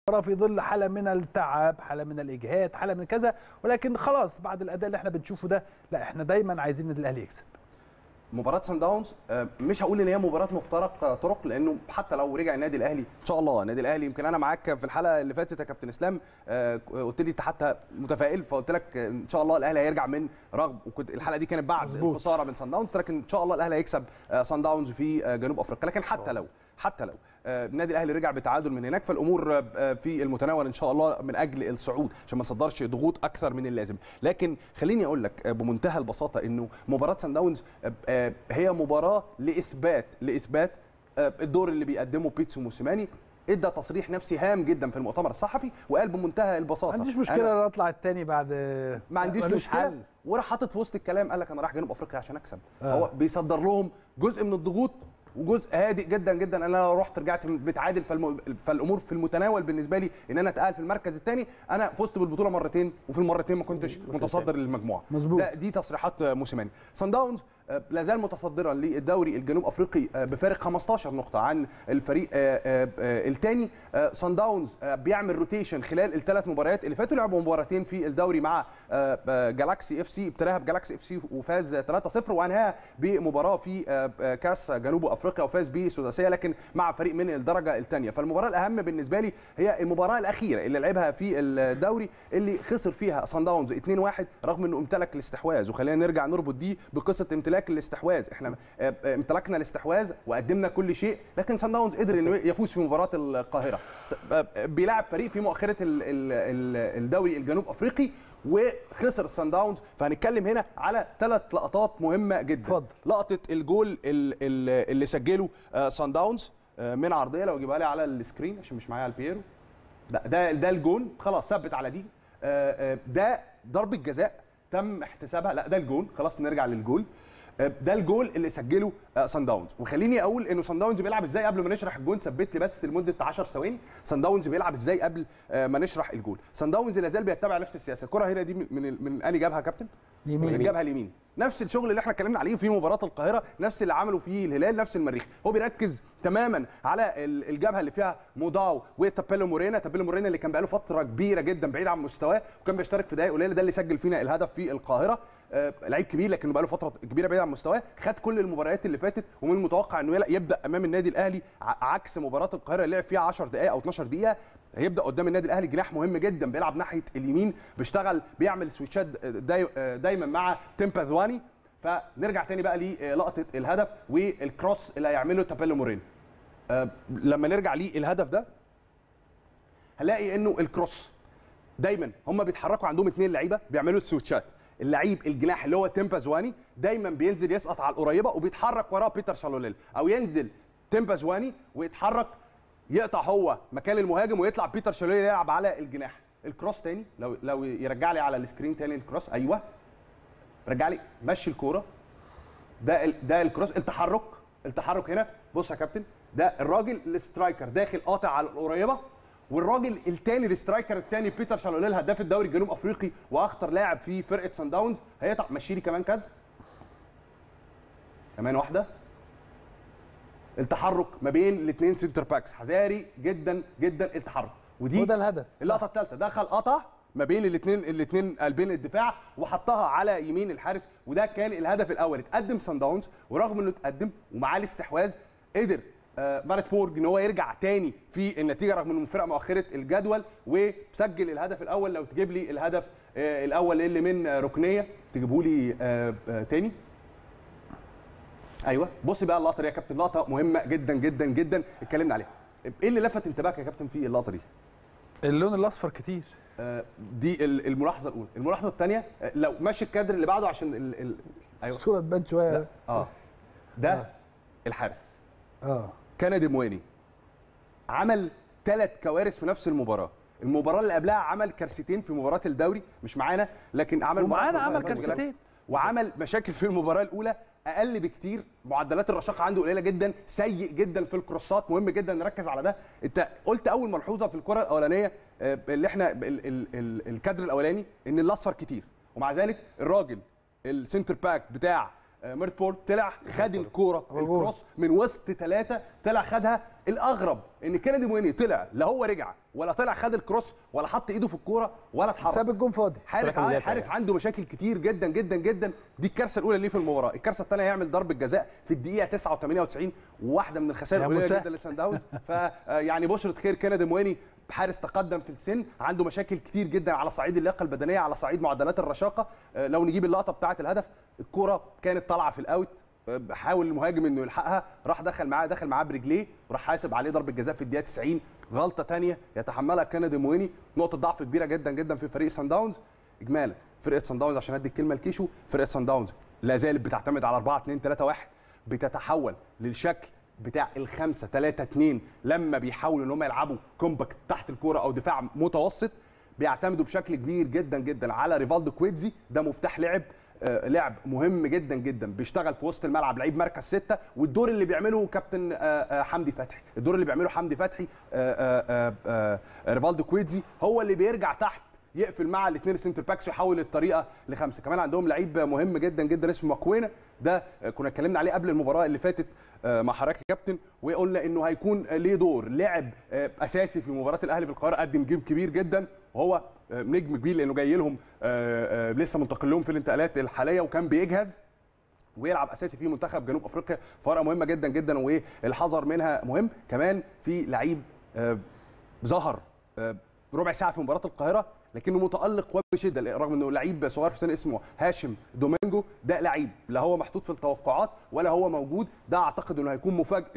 في ظل حاله من التعب، حاله من الاجهاد، حاله من كذا، ولكن خلاص بعد الاداء اللي احنا بنشوفه ده لا احنا دايما عايزين النادي الاهلي يكسب. مباراه سان داونز مش هقول ان هي مباراه مفترق طرق، لانه حتى لو رجع النادي الاهلي ان شاء الله، النادي الاهلي يمكن انا معاك في الحلقه اللي فاتت يا كابتن اسلام، قلت لي انت حتى متفائل، فقلت لك ان شاء الله الاهلي هيرجع من رغم، وكنت الحلقه دي كانت بعد الخساره من سان داونز، لكن ان شاء الله الاهلي هيكسب سان داونز في جنوب افريقيا. لكن حتى لو النادي الاهلي رجع بتعادل من هناك، فالامور في المتناول ان شاء الله من اجل الصعود، عشان ما نصدرش ضغوط اكثر من اللازم. لكن خليني اقول لك بمنتهى البساطه انه مباراه سان داونز هي مباراه لاثبات الدور اللي بيقدمه بيتسو موسيماني. ادى تصريح نفسي هام جدا في المؤتمر الصحفي، وقال بمنتهى البساطه ما عنديش مشكله ان اطلع الثاني بعد، ما عنديش مشكله، وراح حاطط في وسط الكلام قال لك انا رايح جنوب افريقيا عشان اكسب. فهو بيصدر لهم جزء من الضغوط وجزء هادئ جدا جدا. انا لو رحت رجعت بتعادل فالامور في المتناول بالنسبه لي ان انا اتقال في المركز الثاني. انا فزت بالبطوله مرتين، وفي المرتين ما كنتش متصدر للمجموعه. دي تصريحات موسيماني. سان داونز لا زال متصدرا للدوري الجنوب افريقي بفارق 15 نقطه عن الفريق الثاني. سان داونز بيعمل روتيشن خلال الثلاث مباريات اللي فاتوا، لعبوا مباراتين في الدوري مع جالاكسي اف سي، ابتداها بجالاكسي اف سي وفاز 3-0، وانهاها بمباراه في كاس جنوب افريقيا وفاز بسداسيه لكن مع فريق من الدرجه الثانيه. فالمباراه الاهم بالنسبه لي هي المباراه الاخيره اللي لعبها في الدوري، اللي خسر فيها سان داونز 2-1 رغم انه امتلك الاستحواذ. وخلينا نرجع نربط دي بقصه امتلاك الاستحواذ. احنا امتلكنا الاستحواذ وقدمنا كل شيء، لكن سان داونز قدر انه يفوز في مباراه القاهره. بيلعب فريق في مؤخره الدوري الجنوب افريقي وخسر السان داونز. فهنتكلم هنا على 3 لقطات مهمه جدا. فضل. لقطه الجول اللي سجله سان داونز من عرضيه، لو اجيبها لي على السكرين عشان مش معايا البيرو. ده الجول، خلاص ثبت على دي. ده ضربه جزاء تم احتسابها، لا ده الجول، خلاص نرجع للجول. ده الجول اللي سجله سان داونز. وخليني اقول انه سان داونز بيلعب ازاي قبل ما نشرح الجول. ثبت لي بس لمده 10 ثواني. سان داونز بيلعب ازاي قبل ما نشرح الجول. سان داونز لا زال بيتبع نفس السياسه. الكره هنا دي من انهي جابها يا كابتن؟ اليمين. جابها اليمين. نفس الشغل اللي احنا اتكلمنا عليه في مباراه القاهره، نفس اللي عمله فيه الهلال، نفس المريخ. هو بيركز تماما على الجبهه اللي فيها موداو وتابيلو مورينا. تابيلو مورينا اللي كان بقاله فتره كبيره جدا بعيد عن مستواه وكان بيشترك في دقائق قليله، ده اللي سجل فينا الهدف في القاهره. لعيب كبير لكنه بقاله فتره كبيره بعيد عن مستواه. خد كل المباريات اللي فاتت، ومن المتوقع انه يبدا امام النادي الاهلي عكس مباراه القاهره اللي لعب فيها 10 دقائق او 12 دقيقه. هيبدا قدام النادي الاهلي جناح مهم جدا، بيلعب ناحيه اليمين، بيشتغل بيعمل سويتشات دايما مع تيمبا ذواني. فنرجع تاني بقى للقطه الهدف والكروس اللي هيعمله تابيلو مورينا. لما نرجع للهدف ده هنلاقي انه الكروس دايما هم بيتحركوا، عندهم 2 لعيبه بيعملوا السويتشات. اللعيب الجناح اللي هو تيمبا زواني دايما بينزل يسقط على القريبه وبيتحرك وراه بيتر شالوليل، او ينزل تيمبا زواني ويتحرك يقطع هو مكان المهاجم ويطلع بيتر شالوليل يلعب على الجناح. الكروس تاني، لو يرجع لي على السكرين تاني الكروس، ايوه رجع لي، مشي الكوره. ده الكروس. التحرك هنا، بص يا كابتن، ده الراجل السترايكر داخل قاطع على القريبه، والراجل الثاني السترايكر الثاني بيتر شالوليل هداف الدوري الجنوب افريقي واخطر لاعب في فرقه سان داونز هيقطع. مشي لي كمان كده، كمان واحده. التحرك ما بين الاثنين سنتر باكس، حذاري جدا جدا التحرك. ودي وده الهدف. اللقطه الثالثه، دخل قطع ما بين الاثنين قلبين الدفاع وحطها على يمين الحارس، وده كان الهدف الاول. اتقدم سان داونز، ورغم انه اتقدم ومعاه الاستحواذ قدر ماريتسبورج ان هو يرجع تاني في النتيجه رغم انه فرقه مؤخره الجدول، وسجل الهدف الاول. لو تجيب لي الهدف الاول اللي من ركنيه تجيبه لي تاني. ايوه بص بقى اللقطه دي يا كابتن، لقطه مهمه جدا جدا جدا اتكلمنا عليها. ايه اللي لفت انتباهك يا كابتن في اللقطه دي؟ اللون الاصفر كتير. دي الملاحظه الاولى. الملاحظه الثانيه، لو ماشي الكادر اللي بعده عشان ايوه الصوره تبان شويه. ده الحارس كندي مواني عمل 3 كوارث في نفس المباراه. المباراه اللي قبلها عمل كارثتين في مباراه الدوري، مش معانا لكن عمل كارثتين، وعمل مشاكل في المباراه الاولى اقل بكتير. معدلات الرشاقه عنده قليله جدا، سيء جدا في الكروسات. مهم جدا نركز على ده. انت قلت اول ملحوظه في الكره الاولانيه اللي احنا الكادر الاولاني ان الاصفر كتير، ومع ذلك الراجل السنتر باك بتاع ميرتبورت طلع خد الكوره الكروس من وسط 3 طلع خدها. الاغرب ان كينيدي مويني طلع لا هو رجع ولا طلع خد الكروس ولا حط ايده في الكوره ولا اتحرك، ساب الجون فاضي. حارس عنده مشاكل كتير جدا جدا جدا. دي الكارثه الاولى اللي في المباراه. الكارثه الثانيه هيعمل ضربه جزاء في الدقيقه 99 وواحده من الخسائر القليله جدا لسان داونز. فيعني بشره خير كينيدي مويني، حارس تقدم في السن، عنده مشاكل كتير جدا على صعيد اللياقه البدنيه، على صعيد معدلات الرشاقه. لو نجيب اللقطه بتاعه الهدف، الكوره كانت طالعه في الاوت، حاول المهاجم انه يلحقها، راح دخل معاه برجليه وراح حاسب عليه ضربه جزاء في الدقيقه 90. غلطه ثانيه يتحملها كينيدي مويني، نقطه ضعف كبيره جدا جدا في فريق سان داونز. اجمالا فرقه سان داونز، عشان ادي الكلمه لكيشو، فرقه سان داونز لا زالت بتعتمد على 4-2-3-1، بتتحول للشكل بتاع ال5-3-2 لما بيحاولوا ان هم يلعبوا كومباكت تحت الكوره او دفاع متوسط. بيعتمدوا بشكل كبير جدا جدا على ريفالدو كويتزي، ده مفتاح لعب مهم جدا جدا، بيشتغل في وسط الملعب، لعيب مركز 6. والدور اللي بيعمله كابتن حمدي فتحي، الدور اللي بيعمله حمدي فتحي ريفالدو كويتزي هو اللي بيرجع تحت يقفل مع الاثنين سنتر باكس ويحول الطريقه ل5. كمان عندهم لعيب مهم جدا جدا اسمه ماكوينا، ده كنا اتكلمنا عليه قبل المباراه اللي فاتت مع حضرتك يا كابتن، وقلنا انه هيكون ليه دور، لعب اساسي في مباراه الاهلي في القاهره، قدم جيم كبير جدا، وهو نجم كبير لانه جاي لهم لسه منتقل لهم في الانتقالات الحاليه، وكان بيجهز ويلعب اساسي في منتخب جنوب افريقيا. فرقه مهمه جدا جدا والحذر منها مهم. كمان في لعيب ظهر ربع ساعه في مباراه القاهره لكنه متالق وبشده، رغم انه لعيب صغير في سن، اسمه هاشم دومينجو. ده لعيب لا هو محطوط في التوقعات ولا هو موجود، ده اعتقد انه هيكون مفاجاه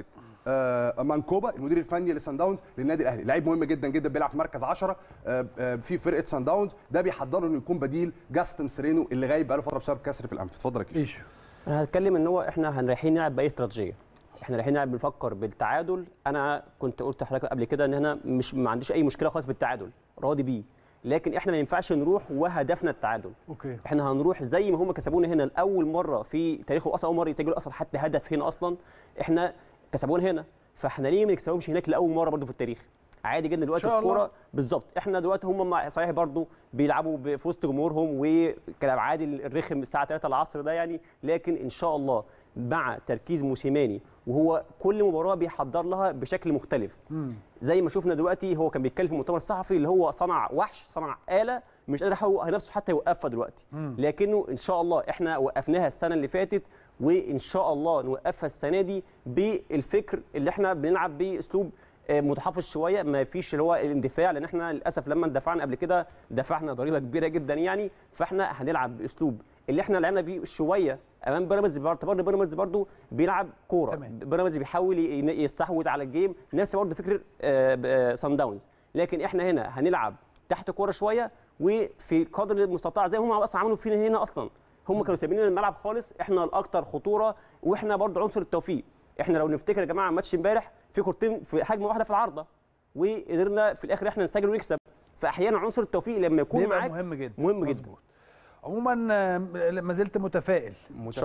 مانكوبا المدير الفني لسان داونز للنادي الاهلي. لعيب مهم جدا جدا، بيلعب في مركز 10 في فرقه سان داونز، ده بيحضره انه يكون بديل جاستن سيرينو اللي غايب بقاله فتره بسبب كسر في الانف. اتفضل يا كيشو. انا هتكلم ان هو احنا رايحين نلعب باي استراتيجيه، احنا رايحين نلعب بنفكر بالتعادل. انا كنت قلت لحضرتك قبل كده ان انا ما عنديش اي مشكله خالص بالتعادل، راضي بيه، لكن احنا ما ينفعش نروح وهدفنا التعادل. اوكي. احنا هنروح زي ما هم كسبونا هنا لاول مره في تاريخه، اصلا اول مره يسجلوا اصلا حتى هدف هنا اصلا، احنا كسبونا هنا، فاحنا ليه ما نكسبهمش هناك لاول مره برضو في التاريخ؟ عادي جدا دلوقتي الكوره بالظبط. احنا دلوقتي هم صحيح برضو بيلعبوا في وسط جمهورهم وكلام عادي الرخم الساعه 3 العصر ده يعني، لكن ان شاء الله مع تركيز موسيماني وهو كل مباراه بيحضر لها بشكل مختلف. زي ما شفنا دلوقتي هو كان بيتكلم في المؤتمر الصحفي اللي هو صنع وحش، صنع آلة مش قادر هو نفسه حتى يوقفها دلوقتي، لكنه ان شاء الله احنا وقفناها السنه اللي فاتت وان شاء الله نوقفها السنه دي بالفكر اللي احنا بنلعب بيه، اسلوب متحفظ شويه، ما فيش اللي هو الاندفاع، لان احنا للاسف لما اندفعنا قبل كده دفعنا ضريبه كبيره جدا يعني. فاحنا هنلعب باسلوب اللي احنا لعبنا بيه شويه امام بيراميدز، باعتبار بيراميدز برضو بيلعب كوره، بيراميدز بيحاول يستحوذ على الجيم، نفس برضو فكر سان داونز، لكن احنا هنا هنلعب تحت كوره شويه وفي قدر المستطاع زي ما هم اصلا عملوا فينا هنا. اصلا هم كانوا سايبين الملعب خالص، احنا الاكثر خطوره، واحنا برضو عنصر التوفيق. احنا لو نفتكر يا جماعه ماتش امبارح في كورتين في هجمه واحده في العارضه وقدرنا في الاخر احنا نسجل ونكسب. فاحيانا عنصر التوفيق لما يكون معاك مهم جدا، مهم جدا. عموما ما زلت متفائل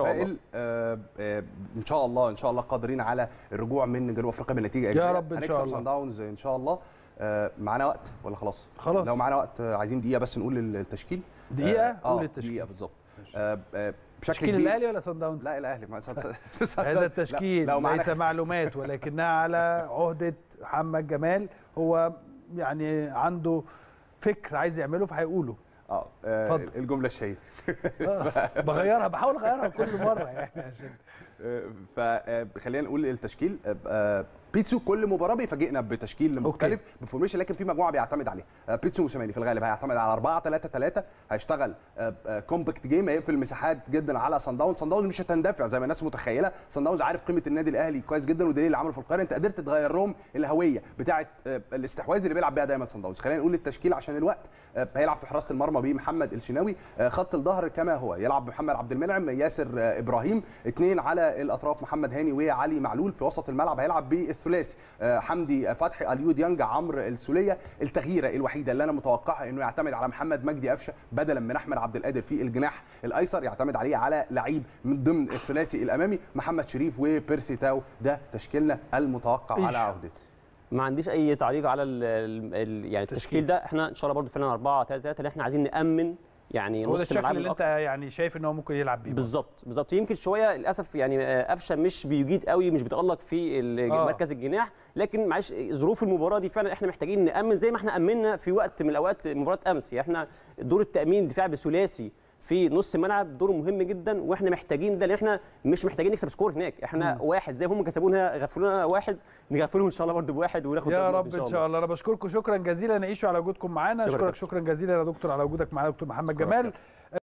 ان شاء الله قادرين على الرجوع من جنوب افريقيا بنتيجه ايجابيه يا رب. ان شاء الله سان داونز ان شاء الله. معانا وقت ولا خلاص؟ لو معانا وقت عايزين دقيقه بس نقول التشكيل. دقيقه قول التشكيل. دقيقه بالظبط. بشكل كبير. الاهلي ولا سان داونز؟ لا الاهلي. هذا التشكيل ليس معلومات ولكنها على عهده محمد جمال، هو يعني عنده فكر عايز يعمله فهيقوله. الجمله الشهيره بغيرها، بحاول اغيرها كل مره يعني عشان فخلينا نقول التشكيل. بيتسو كل مباراه بيفاجئنا بتشكيل مختلف بفورميشن، لكن في مجموعه بيعتمد عليها. بيتسو موسيماني في الغالب هيعتمد على 4-3-3، هيشتغل كومباكت جيم، هيقفل مساحات جدا على سان داونز. سان داونز مش هتندفع زي ما الناس متخيله، سان داونز عارف قيمه النادي الاهلي كويس جدا، ودليل اللي عمله في القاهره انت قدرت تغير لهم الهويه بتاعه الاستحواذ اللي بيلعب بيها دايما سان داونز. خلينا نقول التشكيل عشان الوقت. هيلعب في حراسه المرمى بمحمد الشناوي، خط الظهر كما هو يلعب محمد عبد المنعم، ياسر ابراهيم، اثنين على الاطراف محمد هاني وعلي معلول. في وسط الملعب هيلعب بالثلاثي حمدي فتحي، اليو ديانج، عمرو السوليه. التغييره الوحيده اللي انا متوقعها انه يعتمد على محمد مجدي قفشه بدلا من احمد عبد القادر في الجناح الايسر، يعتمد عليه على لعيب من ضمن الثلاثي الامامي محمد شريف وبيرسي تاو. ده تشكيلنا المتوقع على عودته. ما عنديش اي تعليق على يعني التشكيل ده. احنا ان شاء الله برضو فعلا 4-3-3 اللي احنا عايزين نامن يعني هو ده نص الشكل ملعب اللي انت يعني شايف ان هو ممكن يلعب بيه. بالظبط يمكن شويه للاسف يعني قفشه مش بيجيد قوي، مش بيتالق في مركز الجناح، لكن معلش ظروف المباراه دي فعلا احنا محتاجين نامن زي ما احنا امنا في وقت من الاوقات مباراه امس. يعني احنا دور التامين دفاع بثلاثي في نص الملعب دوره مهم جدا، واحنا محتاجين ده، لان احنا مش محتاجين نكسب سكور هناك، احنا واحد زي هم كسبونا غفلونا واحد، نغفلهم ان شاء الله برده بواحد وناخد يا رب ان شاء الله. انا بشكركم شكرا جزيلا، نعيشوا على وجودكم معانا. اشكرك شكرا جزيلا يا دكتور على وجودك معانا، دكتور محمد جمال.